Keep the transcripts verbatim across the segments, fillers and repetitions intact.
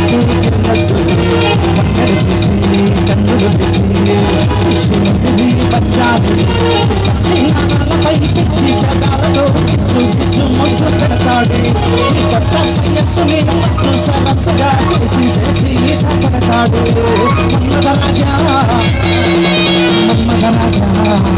మనసు పిల్లతో కన్నెడు చూసి కన్నులు వేసింది పిచ్చి ముందుది పచ్చాలి పచ్చి నాలపై పిచ్చి కదాలతో పిచ్చు పిచ్చు ముద్దు పెడతాడు ఈ కొత్త వయస్సుని మత్తు సరస్సుగా చేసి చేసి ఈత పడతాడు మన్మథ రాజా మన్మథ రాజా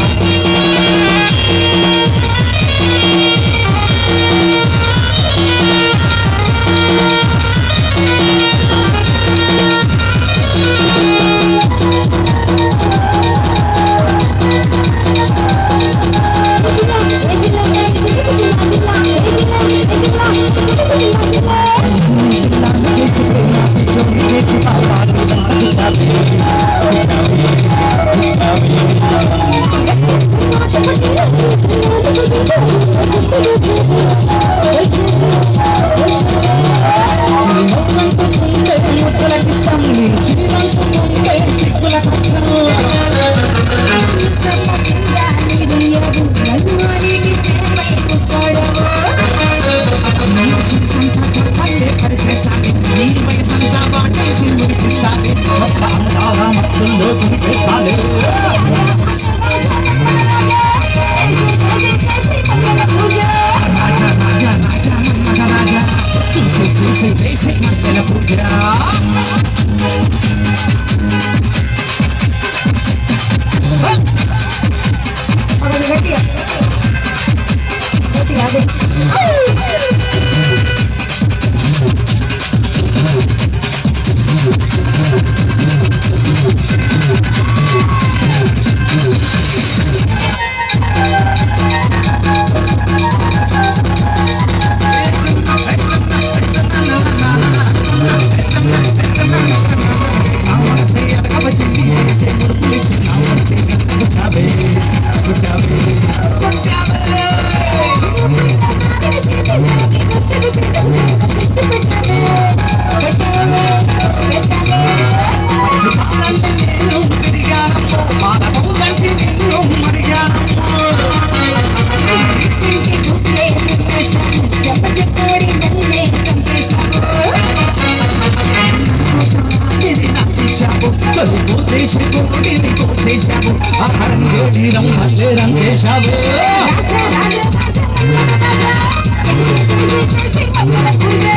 చేసి చేసి పాపాలు ముద్దలకిస్తాం నీ చీరంటుకుంటే సిగ్గుల కష్టం పరిచేసాలి నీ వయసంతా వాటేసి మురికిస్తాలి మత్తుల్లో కురిపేసాలి రాజా రాజా రాజా మన్మథ రాజా చూసి చూసి వేసి మధ్యల పూజ కోసేశావు ఆహారం గేళీరం మల్లె రంగేశావు రాజా రాజా రాజా రాజా రాజా చేసి చేసి చేసి మధ్యల పూజ